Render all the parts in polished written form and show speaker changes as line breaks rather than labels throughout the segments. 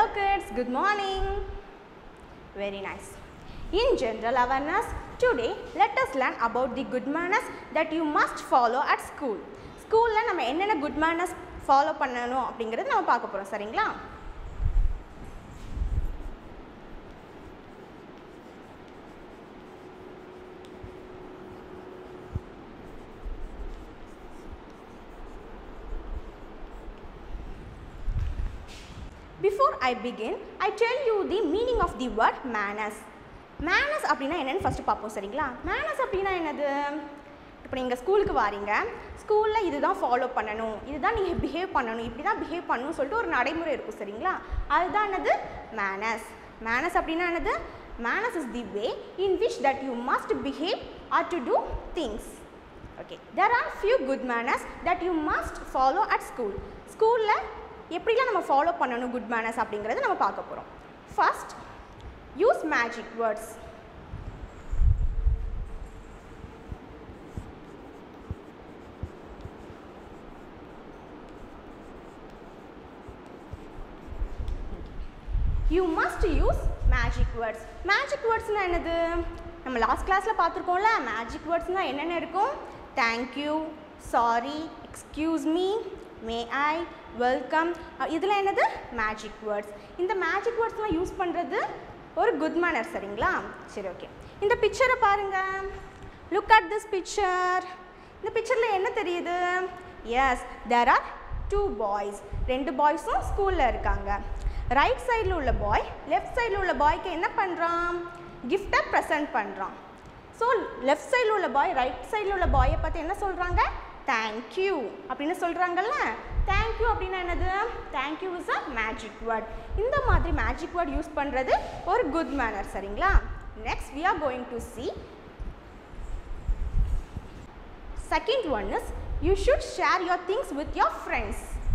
kids, good morning. Very nice. In general awareness, today let us learn about the good manners that you must follow at school. School la nama enna good manners follow பண்ணனும் அப்படிங்கறது நாம பார்க்க போறோம் சரிங்களா? Before I begin, I tell you the meaning of the word manners. Manners அப்படினா என்னன்னு first பாப்போம் சரிங்களா? Manners அப்படினா என்னது? இப்போ நீங்க ஸ்கூலுக்கு வாரீங்க. ஸ்கூல்ல இதுதான் ஃபாலோ பண்ணனும். இதுதான் நீங்க பிஹேவ் பண்ணனும். இப்படி தான் பிஹேவ் பண்ணனும் சொல்லிட்டு ஒரு நடைமுறை இருக்கும் சரிங்களா? அதுதான் என்னது? manners. Manners அப்படினா என்னது? Manners is the way in which that you must behave or to do things. Okay. There are few good manners that you must follow at school. ஸ்கூல்ல எப்படிலாம் நம்ம ஃபாலோ பண்ணணும் குட் மேனர்ஸ் அப்படிங்கறத நம்ம பார்க்க போறோம். First use magic words. You must use magic words. Magic words னா என்னது? நம்ம லாஸ்ட் கிளாஸ்ல பார்த்திருக்கோம்ல மேஜிக் வேர்ட்ஸ்னா என்னென்ன இருக்கும்? thank you, sorry, excuse me, may I, welcome. இதெல்லாம் என்னது? Magic words. இந்த மேஜிக் வேர்ட்ஸ்லாம் யூஸ் பண்றது ஒரு குட் மேனர் சரிங்களா? சரி ஓகே. இந்த பிக்சரை பாருங்க. Look at this picture. இந்த பிக்சர்ல என்ன தெரியுது? Yes, there are two boys. ரெண்டு பாய்ஸும் ஸ்கூல்ல இருக்காங்க. ரைட் சைடுல உள்ள பாய் லெஃப்ட் சைடுல உள்ள பாய்க்கு என்ன பண்றான்? கிஃப்ட்டை பிரசன்ட் பண்றான். ஸோ லெஃப்ட் சைடில் உள்ள பாய் ரைட் சைடில் உள்ள பாயை பார்த்து என்ன சொல்கிறாங்க? தேங்க்யூ அப்படின்னு சொல்கிறாங்கல்ல. தேங்க்யூ அப்படின்னா என்னது? Thank you is a magic word. இந்த மாதிரி மேஜிக் வேர்ட் யூஸ் பண்ணுறது ஒரு குட் மேனர் சரிங்களா? Next we are going to see second one is you should share your things with your friends.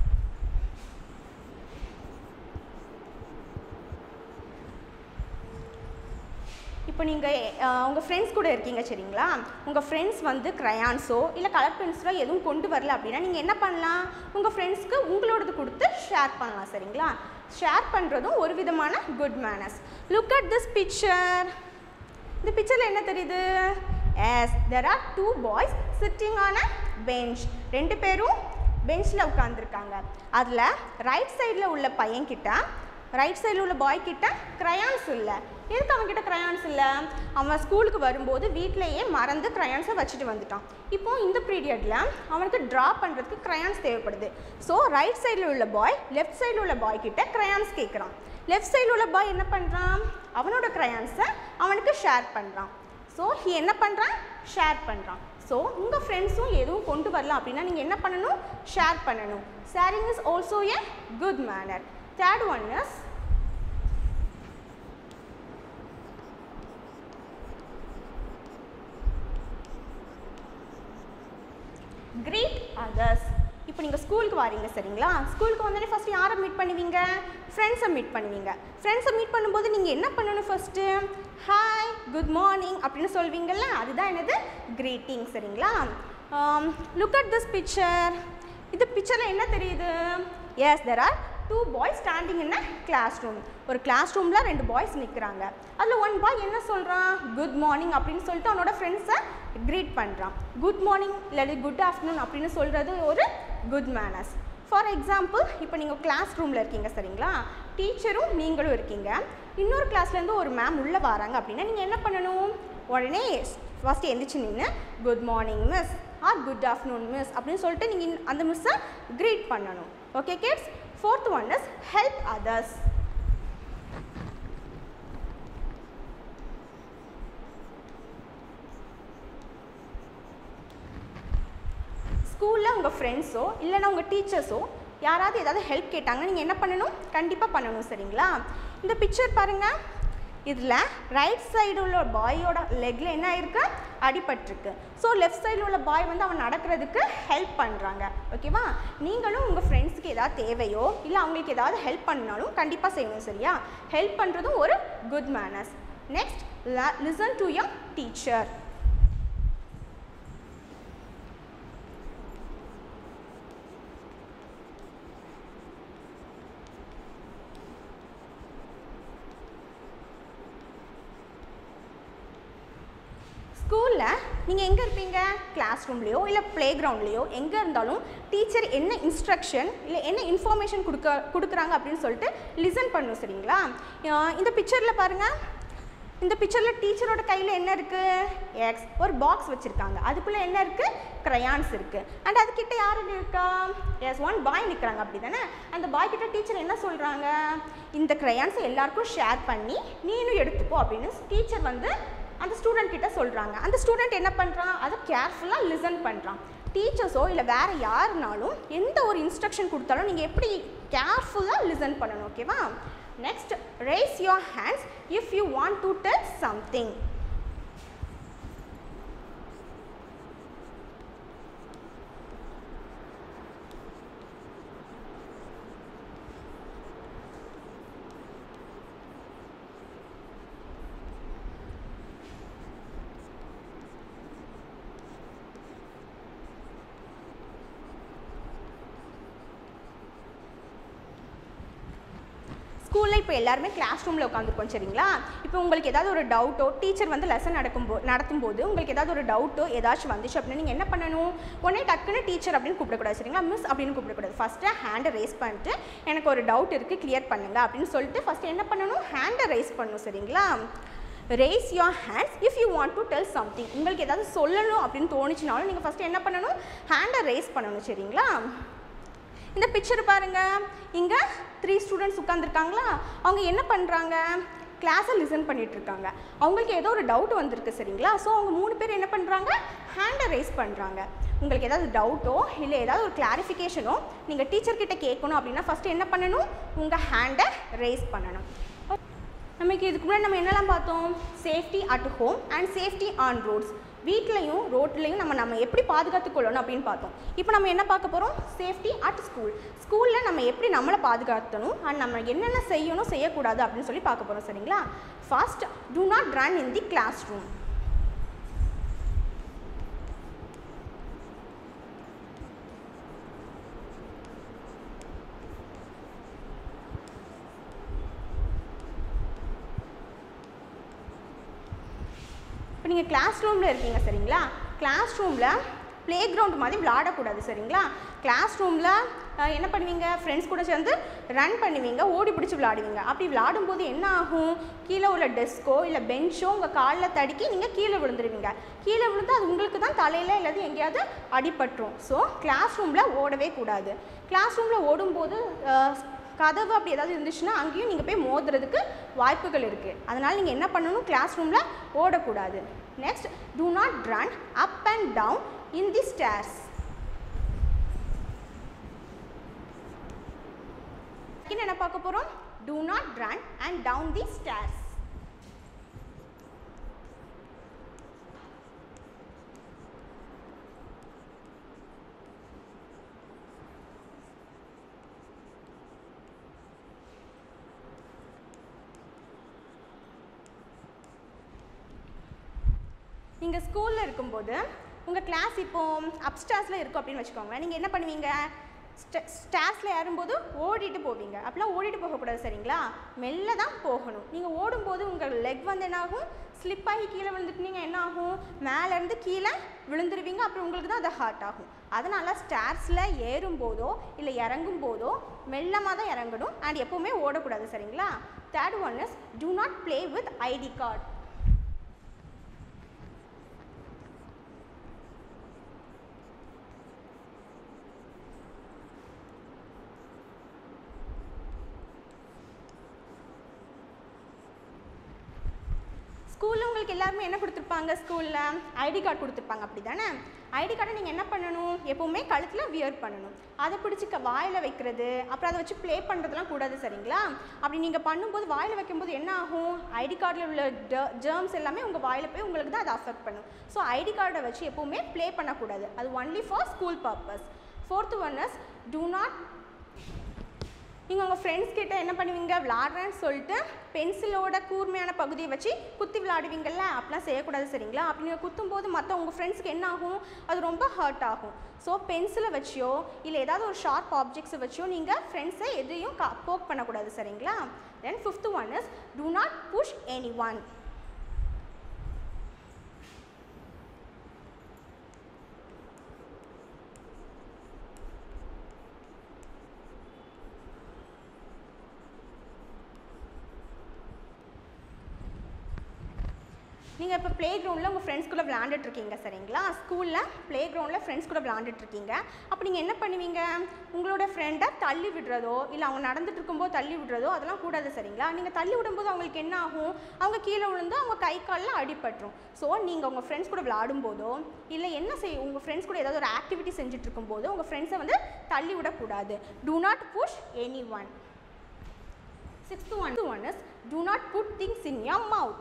இப்போ நீங்கள் உங்கள் ஃப்ரெண்ட்ஸ் கூட இருக்கீங்க சரிங்களா? உங்கள் ஃப்ரெண்ட்ஸ் வந்து க்ரையான்ஸோ இல்லை கலர் பென்சிலோ எதுவும் கொண்டு வரல அப்படின்னா நீங்கள் என்ன பண்ணலாம்? உங்கள் ஃப்ரெண்ட்ஸ்க்கு உங்களோடது கொடுத்து ஷேர் பண்ணலாம் சரிங்களா? ஷேர் பண்ணுறதும் ஒரு விதமான good manners. Look at this picture. இந்த பிக்சரில் என்ன தெரியுது? Yes, there are two boys sitting on a bench. ரெண்டு பேரும் பெஞ்சில் உட்காந்துருக்காங்க. அதில் ரைட் சைடில் உள்ள பையன்கிட்ட ரைட் சைடில் உள்ள பாய் கிட்ட க்ரையான்ஸ் இல்லை. எதுக்கு அவன்கிட்ட க்ரையான்ஸ் இல்லை? அவன் ஸ்கூலுக்கு வரும்போது வீட்டிலையே மறந்து க்ரையான்ஸை வச்சுட்டு வந்துட்டான். இப்போது இந்த பீரியடில் அவனுக்கு ட்ரா பண்ணுறதுக்கு க்ரையான்ஸ் தேவைப்படுது. ஸோ ரைட் சைடில் உள்ள பாய் லெஃப்ட் சைடில் உள்ள பாய் கிட்ட க்ரையான்ஸ் கேட்குறான். லெஃப்ட் சைடில் உள்ள பாய் என்ன பண்ணுறான்? அவனோட க்ரையான்ஸை அவனுக்கு ஷேர் பண்ணுறான். ஸோ என்ன பண்ணுறான்? ஷேர் பண்ணுறான். ஸோ உங்கள் ஃப்ரெண்ட்ஸும் எதுவும் கொண்டு வரலாம் அப்படின்னா நீங்கள் என்ன பண்ணணும்? ஷேர் பண்ணணும். Sharing is also a good manner. Third one is greet others. இப்போ நீங்கள் ஸ்கூலுக்கு வரீங்க சரிங்களா? ஸ்கூலுக்கு வந்தோடனே ஃபஸ்ட்டு யாரை மீட் பண்ணுவீங்க? ஃப்ரெண்ட்ஸை மீட் பண்ணுவீங்க. ஃப்ரெண்ட்ஸை மீட் பண்ணும்போது நீங்கள் என்ன பண்ணணும்? ஃபஸ்ட்டு ஹாய், குட் மார்னிங் அப்படின்னு சொல்வீங்கள்ல, அதுதான் என்னது? greeting சரிங்களா? Look at this picture. இந்த பிக்சரில் என்ன தெரியுது? Yes, there are two boys standing in a classroom. ஒரு கிளாஸ் ரூமில் ரெண்டு பாய்ஸ் நிற்கிறாங்க. அதில் ஒன் பாய் என்ன சொல்கிறான்? குட் மார்னிங் அப்படின்னு சொல்லிட்டு அவனோட ஃப்ரெண்ட்ஸை க்ரீட் பண்ணுறான். குட் மார்னிங் இல்லாட்டி குட் ஆஃப்டர்நூன் அப்படின்னு சொல்கிறது ஒரு குட் மேனர்ஸ். ஃபார் எக்ஸாம்பிள் இப்போ நீங்கள் கிளாஸ் ரூமில் இருக்கீங்க சரிங்களா? டீச்சரும் நீங்களும் இருக்கீங்க. இன்னொரு கிளாஸ்லேருந்து ஒரு மேம் உள்ளே வராங்க அப்படின்னா நீங்கள் என்ன பண்ணணும்? உடனே ஃபஸ்ட்டு எந்திரிச்சு நின்று good morning miss or good afternoon miss அப்படின்னு சொல்லிட்டு நீங்கள் அந்த மிஸ்ஸை க்ரீட் பண்ணணும். Okay kids? Fourth one is help others. ஸ்கூலில் உங்கள் ஃப்ரெண்ட்ஸோ இல்லைன்னா உங்கள் டீச்சர்ஸோ யாராவது ஏதாவது ஹெல்ப் கேட்டாங்கன்னா நீங்கள் என்ன பண்ணணும்? கண்டிப்பாக பண்ணணும் சரிங்களா? இந்த பிக்சர் பாருங்கள். இதில் ரைட் சைடு உள்ள பாயோட லெக்கில் என்ன ஆயிருக்கு? அடிபட்டிருக்கு. ஸோ லெஃப்ட் சைடில் உள்ள பாய் வந்து அவன் நடக்கிறதுக்கு ஹெல்ப் பண்ணுறாங்க. ஓகேவா? நீங்களும் உங்கள் ஃப்ரெண்ட்ஸுக்கு ஏதாவது தேவையோ இல்லை அவங்களுக்கு ஏதாவது ஹெல்ப் பண்ணாலும் கண்டிப்பாக செய்யணும் சரியா? ஹெல்ப் பண்ணுறதும் ஒரு good manners. Next listen to your teacher. ஸ்கூலில் நீங்கள் எங்கே இருப்பீங்க? கிளாஸ் ரூம்லேயோ இல்லை ப்ளே கிரவுண்ட்லேயோ எங்கே இருந்தாலும் டீச்சர் என்ன இன்ஸ்ட்ரக்ஷன் இல்லை என்ன இன்ஃபர்மேஷன் கொடுக்குறாங்க அப்படின்னு சொல்லிட்டு லிசன் பண்ணணும். சரிங்களா? இந்த பிக்சரில் பாருங்கள். இந்த பிக்சரில் டீச்சரோட கையில் என்ன இருக்குது? ஒரு பாக்ஸ் வச்சுருக்காங்க. அதுக்குள்ளே என்ன இருக்குது? க்ரையான்ஸ் இருக்குது. அண்ட் அதுக்கிட்ட யார் இருக்கா? ஒன் பாய் நிற்கிறாங்க. அப்படி தானே? அந்த பாய் கிட்ட டீச்சர் என்ன சொல்கிறாங்க? இந்த க்ரையான்ஸை எல்லாருக்கும் ஷேர் பண்ணி நீனும் எடுத்துக்கோ அப்படின்னு டீச்சர் வந்து அந்த ஸ்டூடெண்ட் கிட்ட சொல்கிறாங்க. அந்த ஸ்டூடெண்ட் என்ன பண்ணுறான்? அதை கேர்ஃபுல்லாக லிசன் பண்ணுறான். டீச்சர்ஸோ இல்லை வேறு யாருனாலும் எந்த ஒரு இன்ஸ்ட்ரக்ஷன் கொடுத்தாலும் நீங்கள் எப்படி கேர்ஃபுல்லாக லிசன் பண்ணணும். ஓகேவா? Next, raise your hands if you want to tell something. ஸ்கூலில் இப்போ எல்லாருமே கிளாஸ் ரூமில் உட்காந்துருக்கோம். சரிங்களா? இப்போ உங்களுக்கு ஏதாவது ஒரு டவுட்டோ டீச்சர் வந்து லெசன் நடத்தும்போது உங்களுக்கு ஏதாவது ஒரு டவுட்டோ ஏதாச்சும் வந்துச்சு அப்படின்னா நீங்கள் என்ன பண்ணணும்? உடனே டக்குன்னு டீச்சர் அப்படின்னு கூப்பிடக்கூடாது. சரிங்களா? மிஸ் அப்படின்னு கூப்பிடக்கூடாது. ஃபஸ்ட்டு ஹேண்டை ரேஸ் பண்ணிட்டு எனக்கு ஒரு டவுட் இருக்குது, கிளியர் பண்ணுங்க அப்படின்னு சொல்லிட்டு ஃபஸ்ட்டு என்ன பண்ணணும்? ஹேண்டை ரேஸ் பண்ணணும். சரிங்களா? raise your hands if you want to tell something. உங்களுக்கு ஏதாவது சொல்லணும் அப்படின்னு தோணுச்சுனாலும் நீங்கள் ஃபஸ்ட்டு என்ன பண்ணணும்? ஹேண்டை ரேஸ் பண்ணணும். சரிங்களா? இந்த பிக்சர் பாருங்கள். இங்கே 3 ஸ்டூடெண்ட்ஸ் உட்காந்துருக்காங்களா? அவங்க என்ன பண்ணுறாங்க? கிளாஸை லிசன் பண்ணிகிட்டு இருக்காங்க. அவங்களுக்கு ஏதோ ஒரு டவுட் வந்திருக்கு. சரிங்களா? ஸோ அவங்க 3 பேர் என்ன பண்ணுறாங்க? ஹேண்டை ரேஸ் பண்ணுறாங்க. உங்களுக்கு ஏதாவது டவுட்டோ இல்லை ஏதாவது ஒரு கிளாரிஃபிகேஷனோ நீங்கள் டீச்சர்கிட்ட கேட்கணும் அப்படின்னா ஃபஸ்ட்டு என்ன பண்ணணும்? உங்கள் ஹேண்டை ரேஸ் பண்ணணும். நமக்கு இதுக்கு முன்னாடி நம்ம என்னெல்லாம் பார்த்தோம்? Safety at home and safety on roads. வீட்லையும் ரோட்லையும் நம்ம எப்படி பாதுகாத்துக்கொள்ளணும் அப்படின்னு பார்த்தோம். இப்போ நம்ம என்ன பார்க்க போகிறோம்? Safety at school. ஸ்கூலில் நம்ம எப்படி நம்மளை பாதுகாத்தணும் அண்ட் நம்ம என்னென்ன செய்யணும் செய்யக்கூடாது அப்படின்னு சொல்லி பார்க்க போகிறோம். சரிங்களா? First, do not run in the classroom. இப்போ நீங்கள் கிளாஸ் ரூமில் இருக்கீங்க. சரிங்களா? கிளாஸ் ரூமில் ப்ளே கிரவுண்ட் மாதிரி விளாடக்கூடாது. சரிங்களா? கிளாஸ் ரூமில் என்ன பண்ணுவீங்க? ஃப்ரெண்ட்ஸ் கூட சேர்ந்து ரன் பண்ணுவீங்க, ஓடி பிடிச்சி விளாடுவீங்க. அப்படி விளாடும்போது என்ன ஆகும்? கீழே உள்ள டெஸ்க்கோ இல்லை பெஞ்சோ உங்கள் காலில் தடுக்கி நீங்கள் கீழே விழுந்துருவீங்க. கீழே விழுந்து அது உங்களுக்கு தான் தலையில் இல்லாது எங்கேயாவது அடிபட்டுரும். ஸோ கிளாஸ் ரூமில் ஓடவே கூடாது. கிளாஸ் ரூமில் ஓடும்போது கதவு அப்படி ஏதாவது இருந்துச்சுன்னா அங்கேயும் நீங்கள் போய் மோதுறதுக்கு வாய்ப்புகள் இருக்குது. அதனால் நீங்கள் என்ன பண்ணணும்? கிளாஸ் ரூமில் ஓடக்கூடாது. Next, do not run up and down in the stairs. என்ன பார்க்க போகிறோம்? do not run and down the stairs. நீங்கள் ஸ்கூலில் இருக்கும்போது உங்கள் கிளாஸ் இப்போது அப்ஸ்டார்ஸில் இருக்கும் அப்படின்னு வச்சுக்கோங்களேன். நீங்கள் என்ன பண்ணுவீங்க? ஸ்டார்ஸில் ஏறும்போது ஓடிட்டு போவீங்க. அப்படிலாம் ஓடிட்டு போகக்கூடாது. சரிங்களா? மெல்ல தான் போகணும். நீங்கள் ஓடும்போது உங்கள் லெக் வந்து என்ன ஆகும்? ஸ்லிப் ஆகி கீழே விழுந்துட்டு நீங்கள் என்ன ஆகும்? மேலேருந்து கீழே விழுந்துருவீங்க. அப்புறம் உங்களுக்கு தான் அது ஹார்ட் ஆகும். அதனால் ஸ்டார்ஸில் ஏறும்போதோ இல்லை இறங்கும் போதோ மெல்லமாக தான் இறங்கணும் அண்ட் எப்போவுமே ஓடக்கூடாது. சரிங்களா? Third one is, do not play with ID card. ஸ்கூலில் உங்களுக்கு எல்லாருமே என்ன கொடுத்துருப்பாங்க? ஸ்கூலில் ஐடி கார்டு கொடுத்துருப்பாங்க. அப்படி தானே? ஐடி கார்டை நீங்கள் என்ன பண்ணணும்? எப்போவுமே கழுத்தில் வியர் பண்ணணும். அதை பிடிச்சி வாயில் வைக்கிறது, அப்புறம் அதை வச்சு ப்ளே பண்ணுறதுலாம் கூடாது. சரிங்களா? அப்படி நீங்கள் பண்ணும்போது வாயில் வைக்கும்போது என்ன ஆகும்? ஐடி கார்டில் உள்ள ஜெர்ம்ஸ் எல்லாமே உங்கள் வாயில் போய் உங்களுக்கு தான் அதை அஃபெக்ட் பண்ணும். ஸோ ஐடி கார்டை வச்சு எப்போவுமே ப்ளே பண்ணக்கூடாது. அது only for school purpose. Fourth one is, do not. நீங்கள் உங்கள் ஃப்ரெண்ட்ஸ் கிட்ட என்ன பண்ணுவீங்க? விளாட்றேன்னு சொல்லிட்டு பென்சிலோட கூர்மையான பகுதியை வச்சு குத்தி விளாடுவீங்கள்ல, அப்படிலாம் செய்யக்கூடாது. சரிங்களா? அப்படி நீங்கள் குத்தும்போது மற்ற உங்கள் ஃப்ரெண்ட்ஸ்க்கு என்ன ஆகும்? அது ரொம்ப ஹர்ட் ஆகும். ஸோ பென்சிலை வச்சியோ இல்லை ஏதாவது ஒரு ஷார்ப் ஆப்ஜெக்ட்ஸை வச்சியோ நீங்கள் ஃப்ரெண்ட்ஸை எதையும் போக் பண்ணக்கூடாது. சரிங்களா? Then fifth one is, do not push anyone. நீங்கள் இப்போ ப்ளே கிரவுண்டில் உங்கள் ஃப்ரெண்ட்ஸ் கூட விளாண்டுட்ருக்கீங்க சரிங்களா, ஸ்கூலில் ப்ளே கிரவுண்டில் ஃப்ரெண்ட்ஸ் கூட விளாண்டுட்ருக்கீங்க. அப்போ நீங்கள் என்ன பண்ணுவீங்க, உங்களோட ஃப்ரெண்டை தள்ளி விடுறதோ இல்லை அவங்க நடந்துட்டு இருக்கும்போது தள்ளி விடுறதோ அதெல்லாம் கூடாது சரிங்களா. நீங்கள் தள்ளி விடும்போது அவங்களுக்கு என்ன ஆகும், அவங்க கீழே விழுந்து அவங்க கை காலில் அடிபட்டுரும். ஸோ நீங்கள் உங்கள் ஃப்ரெண்ட்ஸ் கூட விளாடும்போதோ இல்லை என்ன உங்கள் ஃப்ரெண்ட்ஸ் கூட ஏதாவது ஒரு ஆக்டிவிட்டி செஞ்சுட்டு இருக்கும்போது உங்கள் ஃப்ரெண்ட்ஸை வந்து தள்ளி விடக்கூடாது. do not push anyone. Sixth one is do not put things in your mouth.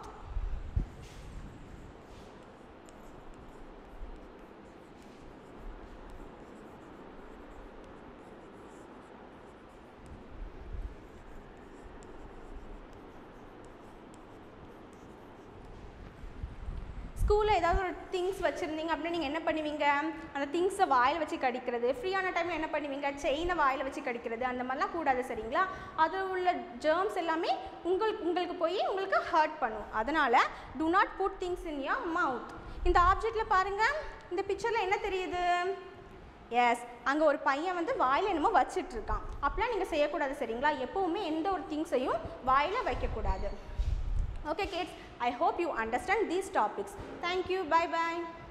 ஸ்கூலில் ஏதாவது ஒரு திங்ஸ் வச்சுருந்தீங்க அப்படின்னா நீங்கள் என்ன பண்ணுவீங்க, அந்த திங்ஸை வாயில் வச்சு கடிக்கிறது, ஃப்ரீயான டைமில் என்ன பண்ணுவீங்க, செயினை வாயில் வச்சு கடிக்கிறது, அந்த மாதிரிலாம் கூடாது சரிங்களா. அது உள்ள ஜெர்ம்ஸ் எல்லாமே உங்களுக்கு போய் உங்களுக்கு ஹர்ட் பண்ணும். அதனால் do not put things in your mouth. இந்த ஆப்ஜெக்டில் பாருங்கள், இந்த பிக்சரில் என்ன தெரியுது, எஸ் அங்கே ஒரு பையன் வந்து வாயில் என்னமோ வச்சிட்ருக்கான். அப்படிலாம் நீங்கள் செய்யக்கூடாது சரிங்களா. எப்போவுமே எந்த ஒரு திங்ஸையும் வாயில் வைக்கக்கூடாது. Okay kids, I hope you understand these topics. Thank you. Bye bye.